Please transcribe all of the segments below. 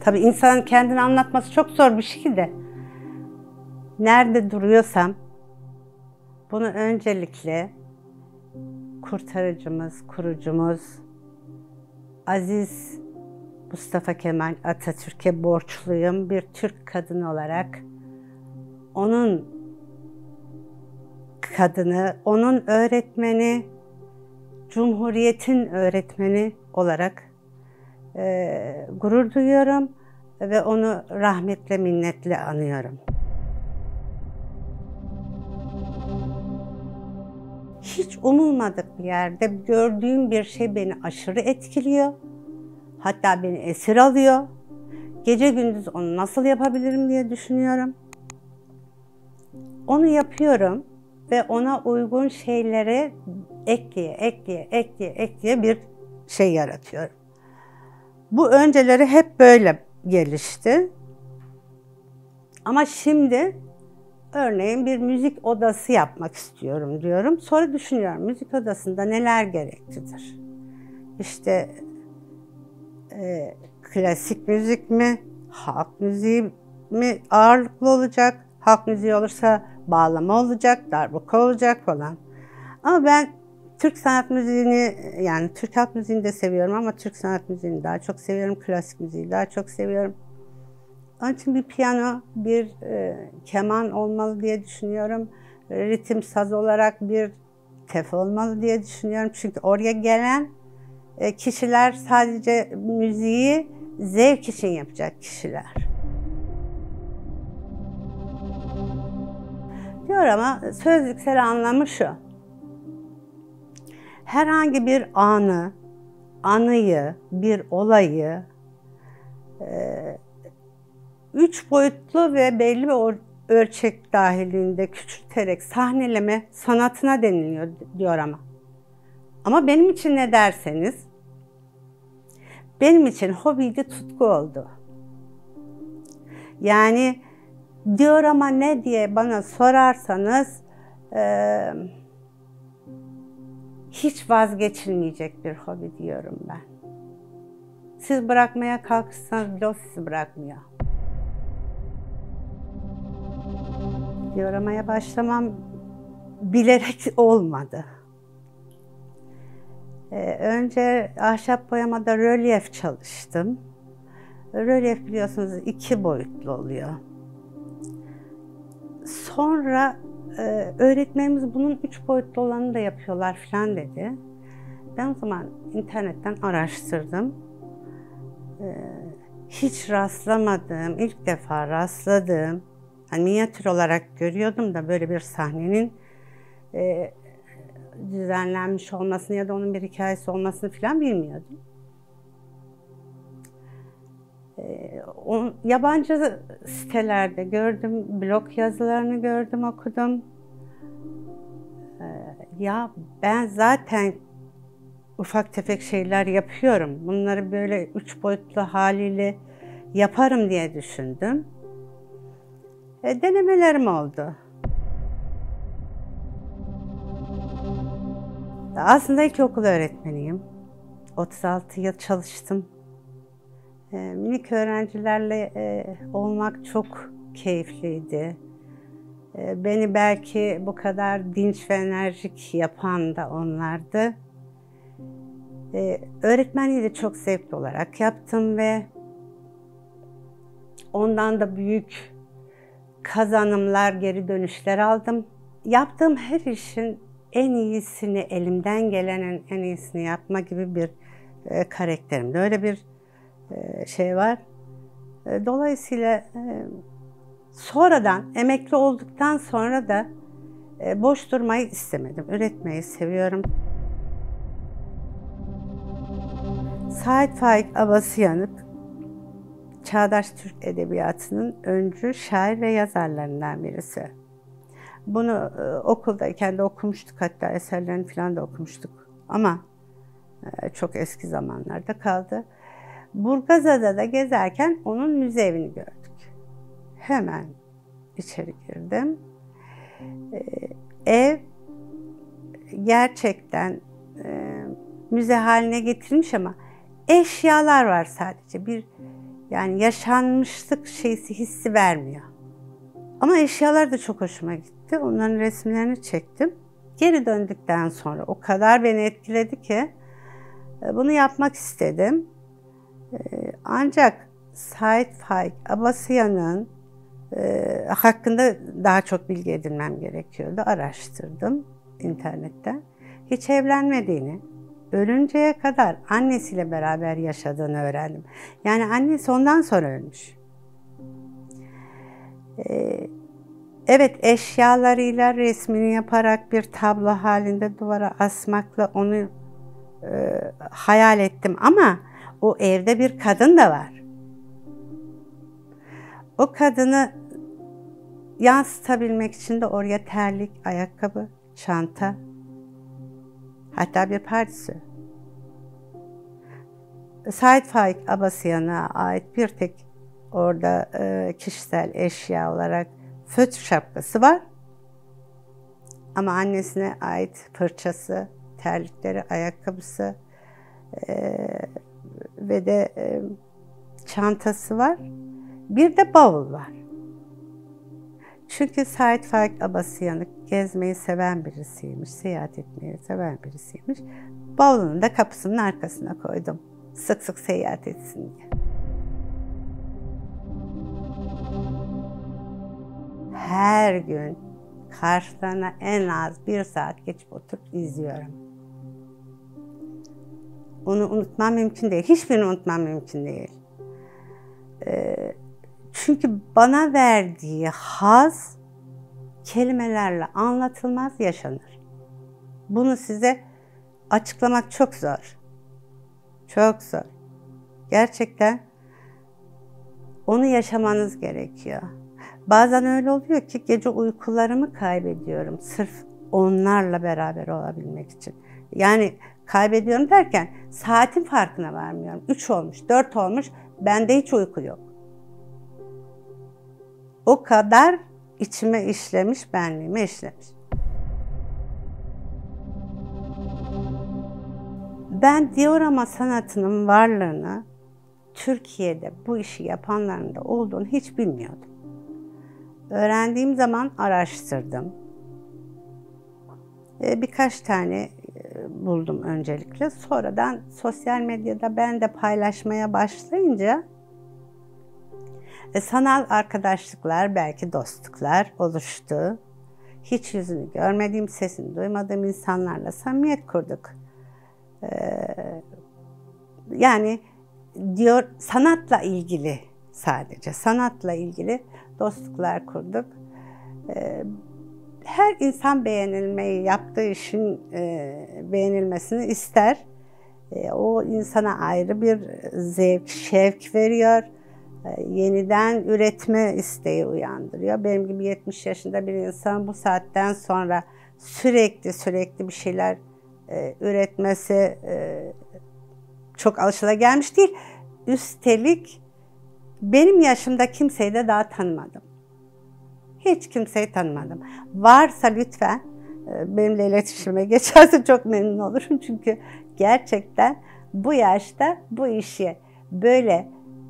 Tabii insanın kendini anlatması çok zor bir şey de. Nerede duruyorsam bunu öncelikle kurtarıcımız, kurucumuz Aziz Mustafa Kemal Atatürk'e borçluyum. Bir Türk kadını olarak onun kadını, onun öğretmeni, Cumhuriyet'in öğretmeni olarak gurur duyuyorum ve onu rahmetle, minnetle anıyorum. Hiç umulmadık bir yerde gördüğüm bir şey beni aşırı etkiliyor. Hatta beni esir alıyor. Gece gündüz onu nasıl yapabilirim diye düşünüyorum. Onu yapıyorum ve ona uygun şeyleri ekleye bir şey yaratıyorum. Bu önceleri hep böyle gelişti. Ama şimdi örneğin bir müzik odası yapmak istiyorum diyorum. Sonra düşünüyorum müzik odasında neler gereklidir? İşte klasik müzik mi, halk müziği mi ağırlıklı olacak? Halk müziği olursa bağlama olacak, darbuka olacak falan. Ama ben Türk sanat müziğini, yani Türk halk müziğini de seviyorum ama Türk sanat müziğini daha çok seviyorum, klasik müziği daha çok seviyorum. Onun için bir piyano, bir keman olmalı diye düşünüyorum. Ritim saz olarak bir tef olmalı diye düşünüyorum. Çünkü oraya gelen kişiler sadece müziği zevk için yapacak kişiler. Diyor ama sözlüksel anlamı şu. Herhangi bir anıyı, bir olayı üç boyutlu ve belli bir ölçek dahilinde küçülterek sahneleme sanatına deniliyor diyor ama. Ama benim için ne derseniz, benim için hobiydi, tutku oldu. Yani diyor ama ne diye bana sorarsanız hiç vazgeçilmeyecek bir hobi diyorum ben. Siz bırakmaya kalkırsanız bile o sizi bırakmıyor. Dioramaya başlamam bilerek olmadı. Önce ahşap boyamada rölyef çalıştım. Rölyef biliyorsunuz 2 boyutlu oluyor. Sonra öğretmenimiz bunun 3 boyutlu olanını da yapıyorlar falan dedi. Ben o zaman internetten araştırdım. Hiç rastlamadığım, ilk defa rastladığım, hani minyatür olarak görüyordum da böyle bir sahnenin düzenlenmiş olmasını ya da onun bir hikayesi olmasını falan bilmiyordum. Yabancı sitelerde gördüm, blog yazılarını gördüm, okudum. Ya ben zaten ufak tefek şeyler yapıyorum. Bunları böyle 3 boyutlu haliyle yaparım diye düşündüm. Denemelerim oldu. Aslında ilkokul öğretmeniyim. 36 yıl çalıştım. Minik öğrencilerle olmak çok keyifliydi. Beni belki bu kadar dinç ve enerjik yapan da onlardı. Öğretmenliği de çok zevkli olarak yaptım ve ondan da büyük kazanımlar, geri dönüşler aldım. Yaptığım her işin en iyisini, elimden gelenin en iyisini yapma gibi bir karakterimde. Öyle bir şey var. Dolayısıyla sonradan, emekli olduktan sonra da boş durmayı istemedim. Üretmeyi seviyorum. Sait Faik Abasıyanık, çağdaş Türk edebiyatının öncü şair ve yazarlarından birisi. Bunu okuldayken de okumuştuk, hatta eserlerini falan da okumuştuk. Ama çok eski zamanlarda kaldı. Burgazada'da gezerken onun müze evini gördük. Hemen içeri girdim. Ev gerçekten müze haline getirilmiş ama eşyalar var sadece. Bir Yani yaşanmışlık şeysi hissi vermiyor. Ama eşyalar da çok hoşuma gitti. Onların resimlerini çektim. Geri döndükten sonra o kadar beni etkiledi ki bunu yapmak istedim. Ancak Sait Faik Abasıyan'ın hakkında daha çok bilgi edinmem gerekiyordu. Araştırdım internetten. Hiç evlenmediğini, ölünceye kadar annesiyle beraber yaşadığını öğrendim. Yani annesi ondan sonra ölmüş. Evet, eşyalarıyla resmini yaparak bir tablo halinde duvara asmakla onu hayal ettim ama o evde bir kadın da var. O kadını yansıtabilmek için de oraya terlik, ayakkabı, çanta, hatta bir pardesü. Sait Faik Abasıyan'a ait bir tek orada kişisel eşya olarak fötr şapkası var. Ama annesine ait fırçası, terlikleri, ayakkabısı ve de çantası var. Bir de bavul var. Çünkü Sait Faik Abasıyan'ı gezmeyi seven birisiymiş, seyahat etmeyi seven birisiymiş. Bavulunu da kapısının arkasına koydum. Sık sık seyahat etsin diye. Her gün karşılarına en az 1 saat geçip oturup izliyorum. Onu unutmam mümkün değil. Hiçbirini unutmam mümkün değil. Çünkü bana verdiği haz kelimelerle anlatılmaz, yaşanır. Bunu size açıklamak çok zor. Çok zor. Gerçekten onu yaşamanız gerekiyor. Bazen öyle oluyor ki gece uykularımı kaybediyorum sırf onlarla beraber olabilmek için. Yani kaybediyorum derken saatin farkına varmıyorum. 3 olmuş, 4 olmuş, bende hiç uyku yok. O kadar içime işlemiş, benliğime işlemiş. Ben diorama sanatının varlığını Türkiye'de bu işi yapanların da olduğunu hiç bilmiyordum. Öğrendiğim zaman araştırdım. Birkaç tane buldum öncelikle. Sonradan sosyal medyada ben de paylaşmaya başlayınca sanal arkadaşlıklar, belki dostluklar oluştu. Hiç yüzünü görmediğim, sesini duymadığım insanlarla samimiyet kurduk. Yani sanatla ilgili, sadece sanatla ilgili dostluklar kurduk. Her insan beğenilmeyi, yaptığı işin beğenilmesini ister. O insana ayrı bir zevk, şevk veriyor. Yeniden üretme isteği uyandırıyor. Benim gibi 70 yaşında bir insan bu saatten sonra sürekli bir şeyler üretmesi çok alışılagelmiş değil. Üstelik benim yaşımda kimseyi de daha tanımadım. Hiç kimseyi tanımadım. Varsa lütfen benimle iletişime geçerse çok memnun olurum. Çünkü gerçekten bu yaşta bu işi böyle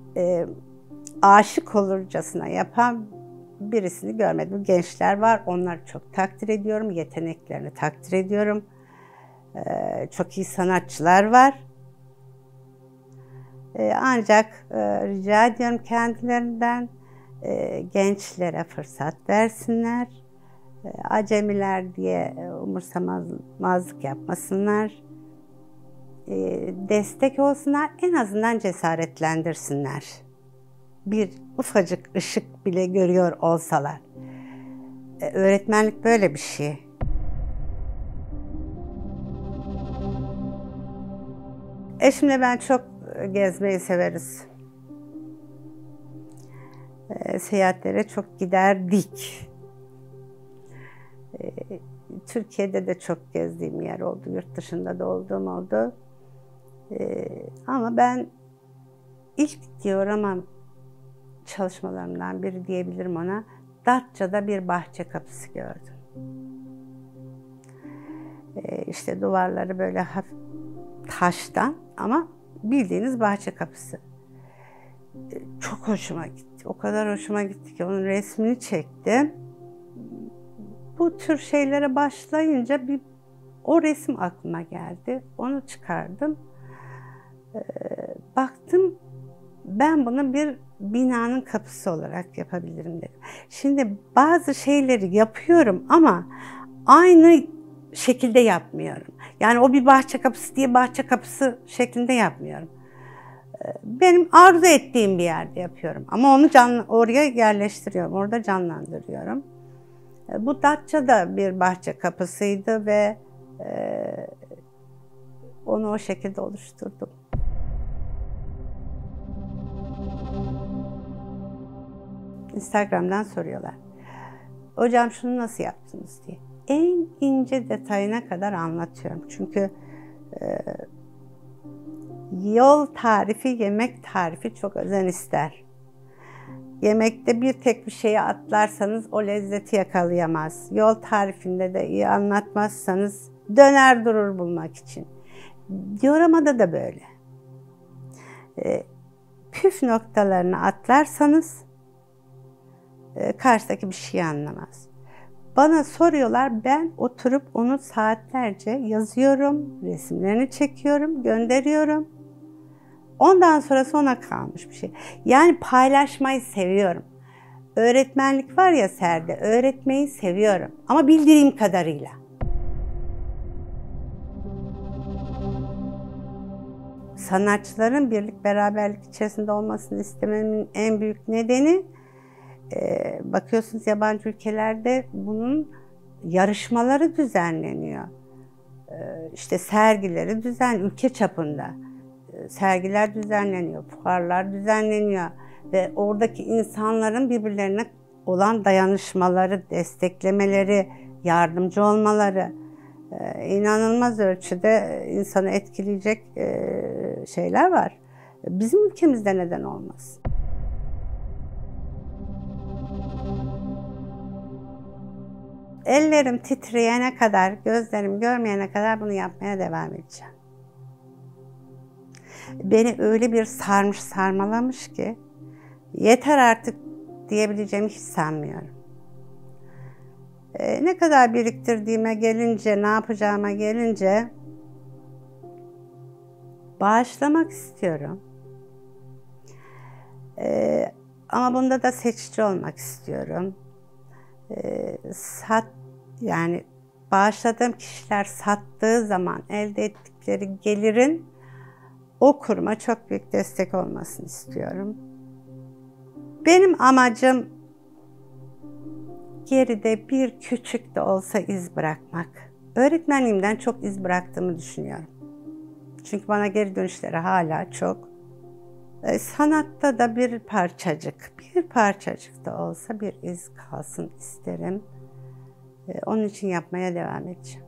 aşık olurcasına yapan birisini görmedim. Gençler var, onları çok takdir ediyorum. Yeteneklerini takdir ediyorum. Çok iyi sanatçılar var. Ancak rica ediyorum kendilerinden gençlere fırsat versinler. Acemiler diye umursamazlık yapmasınlar. Destek olsunlar, en azından cesaretlendirsinler. Bir ufacık ışık bile görüyor olsalar. Öğretmenlik böyle bir şey. Eşimle ben çok gezmeyi severiz. Seyahatlere çok giderdik. Türkiye'de de çok gezdiğim yer oldu, yurt dışında da olduğum oldu. Ama ben ilk diorama çalışmalarımdan biri diyebilirim ona, Datça'da bir bahçe kapısı gördüm. İşte duvarları böyle hafif taştan ama bildiğiniz bahçe kapısı. Çok hoşuma gitti. O kadar hoşuma gitti ki onun resmini çektim. Bu tür şeylere başlayınca o resim aklıma geldi. Onu çıkardım. Baktım ben bunu bir binanın kapısı olarak yapabilirim dedim. Şimdi bazı şeyleri yapıyorum ama aynı şekilde yapmıyorum. Yani o bir bahçe kapısı diye bahçe kapısı şeklinde yapmıyorum. Benim arzu ettiğim bir yerde yapıyorum. Ama onu oraya yerleştiriyorum, orada canlandırıyorum. Bu Datça'da bir bahçe kapısıydı ve onu o şekilde oluşturdum. Instagram'dan soruyorlar. Hocam şunu nasıl yaptınız diye. En ince detayına kadar anlatıyorum. Çünkü yol tarifi, yemek tarifi çok özen ister. Yemekte bir tek bir şeye atlarsanız o lezzeti yakalayamaz. Yol tarifinde de iyi anlatmazsanız döner durur bulmak için. Dioramada da böyle. Püf noktalarını atlarsanız karşıdaki bir şey anlamaz. Bana soruyorlar, ben oturup onu saatlerce yazıyorum, resimlerini çekiyorum, gönderiyorum. Ondan sonrası ona kalmış bir şey. Yani paylaşmayı seviyorum. Öğretmenlik var ya Serde, öğretmeyi seviyorum ama bildiğim kadarıyla. Sanatçıların birlik beraberlik içerisinde olmasını istememin en büyük nedeni, bakıyorsunuz yabancı ülkelerde bunun yarışmaları düzenleniyor. İşte sergileri ülke çapında. Sergiler düzenleniyor, fuarlar düzenleniyor ve oradaki insanların birbirlerine olan dayanışmaları, desteklemeleri, yardımcı olmaları inanılmaz ölçüde insanı etkileyecek şeyler var. Bizim ülkemizde neden olmaz? Ellerim titreyene kadar, gözlerim görmeyene kadar bunu yapmaya devam edeceğim. Beni öyle bir sarmış sarmalamış ki yeter artık diyebileceğimi hiç sanmıyorum. Ne kadar biriktirdiğime gelince, ne yapacağıma gelince bağışlamak istiyorum. Ama bunda da seçici olmak istiyorum. Yani bağışladığım kişiler sattığı zaman elde ettikleri gelirin o kuruma çok büyük destek olmasını istiyorum. Benim amacım geride bir küçük de olsa iz bırakmak. Öğretmenliğimden çok iz bıraktığımı düşünüyorum. Çünkü bana geri dönüşleri hala çok. Sanatta da bir parçacık da olsa bir iz kalsın isterim. Onun için yapmaya devam edeceğim.